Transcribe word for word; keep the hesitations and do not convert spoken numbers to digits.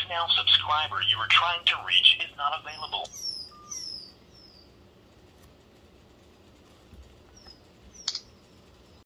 voicemail subscriber you are trying to reach is not available.